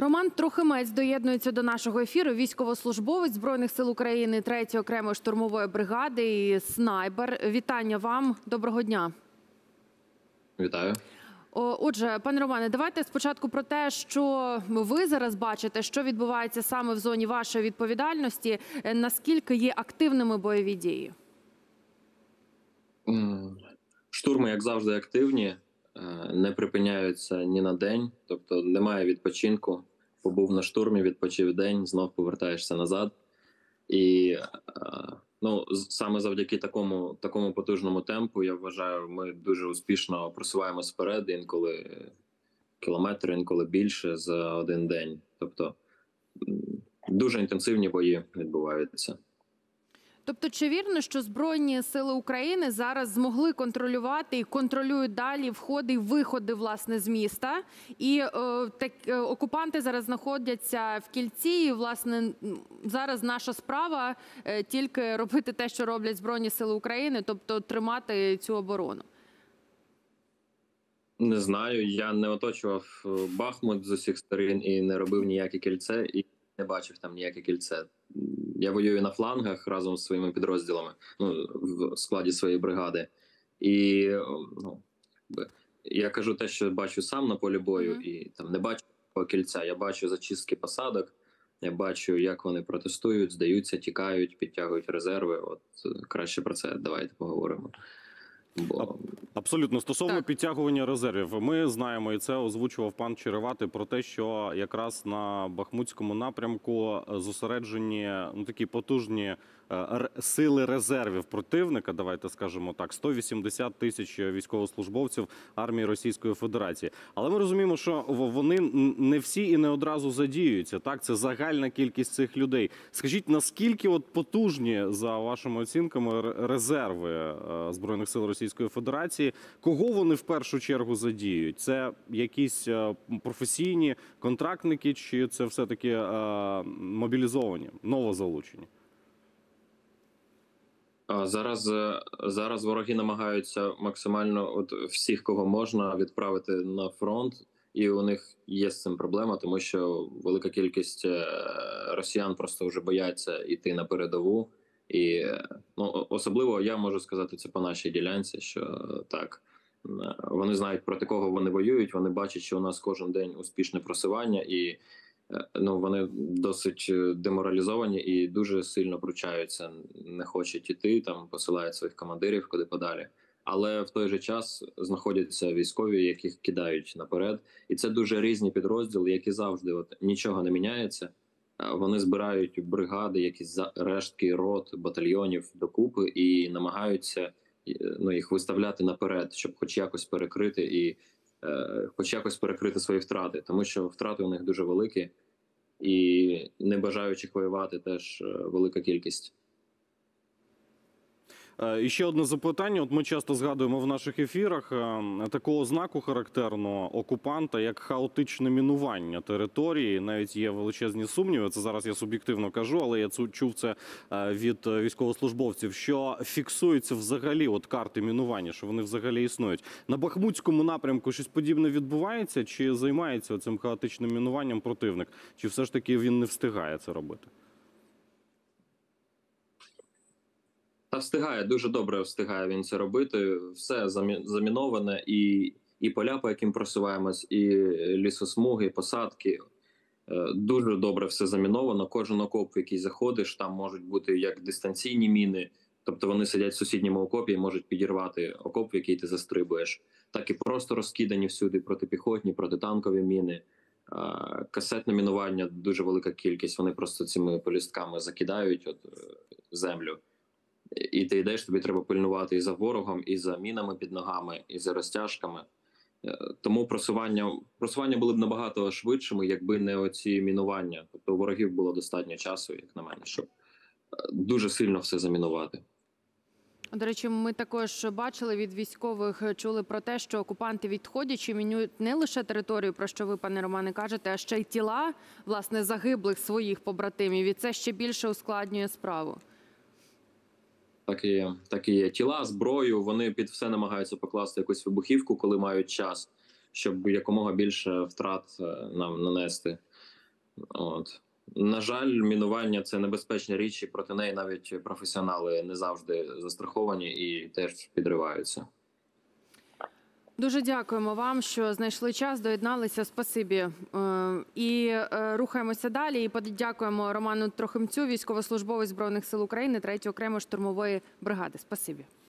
Роман Трохимець доєднується до нашого ефіру. Військовослужбовець Збройних сил України 3-ї окремої штурмової бригади і снайпер. Вітання вам. Доброго дня. Вітаю. Отже, пане Романе, давайте спочатку про те, що ви зараз бачите, що відбувається саме в зоні вашої відповідальності, наскільки є активними бойові дії? Штурми, як завжди, активні, не припиняються ні на день, тобто немає відпочинку. Побув на штурмі, відпочив день, знов повертаєшся назад. І саме завдяки такому потужному темпу, я вважаю, ми дуже успішно просуваємось вперед, інколи кілометр, інколи більше за один день. Тобто дуже інтенсивні бої відбуваються. Тобто, чи вірно, що Збройні сили України зараз змогли контролювати і контролюють далі входи і виходи, власне, з міста? І окупанти зараз знаходяться в Кільці, і, власне, зараз наша справа тільки робити те, що роблять Збройні сили України, тобто тримати цю оборону? Не знаю, я не оточував Бахмут з усіх сторін і не робив ніяке кільце, і не бачив там ніяке кільце. Я воюю на флангах разом з своїми підрозділами, в складі своєї бригади. І я кажу те, що бачу сам на полі бою, і там не бачу кільця. Я бачу зачистки посадок, я бачу, як вони протестують, здаються, тікають, підтягують резерви. От краще про це давайте поговоримо. Абсолютно. Стосовно підтягування резервів, ми знаємо, і це озвучував пан Череватий, про те, що якраз на Бахмутському напрямку зосереджені такі потужні сили резервів противника, давайте скажемо так, 180 тисяч військовослужбовців армії Російської Федерації. Але ми розуміємо, що вони не всі і не одразу задіюються. Так, це загальна кількість цих людей. Скажіть, наскільки потужні, за вашими оцінками, резерви Збройних сил Російської Федерації? Кого вони в першу чергу задіють? Це якісь професійні контрактники, чи це все-таки мобілізовані, новозалучені? Зараз вороги намагаються максимально всіх, кого можна, відправити на фронт. І у них є з цим проблема, тому що велика кількість росіян просто вже бояться йти на передову. І особливо я можу сказати це по нашій ділянці, що так, вони знають, проти кого вони воюють, вони бачать, що у нас кожен день успішне просування, і вони досить деморалізовані і дуже сильно пручаються, не хочуть іти, там посилають своїх командирів куди подалі. Але в той же час знаходяться військові, яких кидають наперед. І це дуже різні підрозділи, які завжди нічого не міняється. Вони збирають бригади, якісь рештки рот, батальйонів докупи і намагаються їх виставляти наперед, щоб хоч якось перекрити свої втрати. Тому що втрати у них дуже великі і не бажаючих воювати теж велика кількість. І ще одне запитання. Ми часто згадуємо в наших ефірах такого знаку характерного окупанта, як хаотичне мінування території. Навіть є величезні сумніви, це зараз я суб'єктивно кажу, але я чув це від військовослужбовців, що фіксуються взагалі карти мінування, що вони взагалі існують. На Бахмутському напрямку щось подібне відбувається, чи займається цим хаотичним мінуванням противник, чи все ж таки він не встигає це робити? Та встигає, дуже добре встигає він це робити. Все заміноване, і поля, по яким просуваємось, і лісосмуги, і посадки. Дуже добре все заміновано. Кожен окоп, в який заходиш, там можуть бути як дистанційні міни, тобто вони сидять в сусідньому окопі і можуть підірвати окоп, в який ти застрибуєш. Так і просто розкидані всюди протипіхотні, протитанкові міни. Касетне мінування, дуже велика кількість. Вони просто цими полістками закидають землю. І ти йдеш, тобі треба пильнувати і за ворогом, і за мінами під ногами, і за розтяжками. Тому просування були б набагато швидшими, якби не оці мінування. Тобто у ворогів було достатньо часу, як на мене, щоб дуже сильно все замінувати. До речі, ми також бачили від військових, чули про те, що окупанти відходячи мінують не лише територію, про що ви, пане Романе, кажете, а ще й тіла, власне, загиблих своїх побратимів. І це ще більше ускладнює справу. Так і є. Тіла, зброю, вони під все намагаються покласти якусь вибухівку, коли мають час, щоб якомога більше втрат нам нанести. От. На жаль, мінування це небезпечна річ, і проти неї навіть професіонали не завжди застраховані і теж підриваються. Дуже дякуємо вам, що знайшли час, доєдналися. Спасибі. І рухаємося далі. І подякуємо Роману Трохимцю, військовослужбовець Збройних сил України, 3-ї окремої штурмової бригади. Спасибі.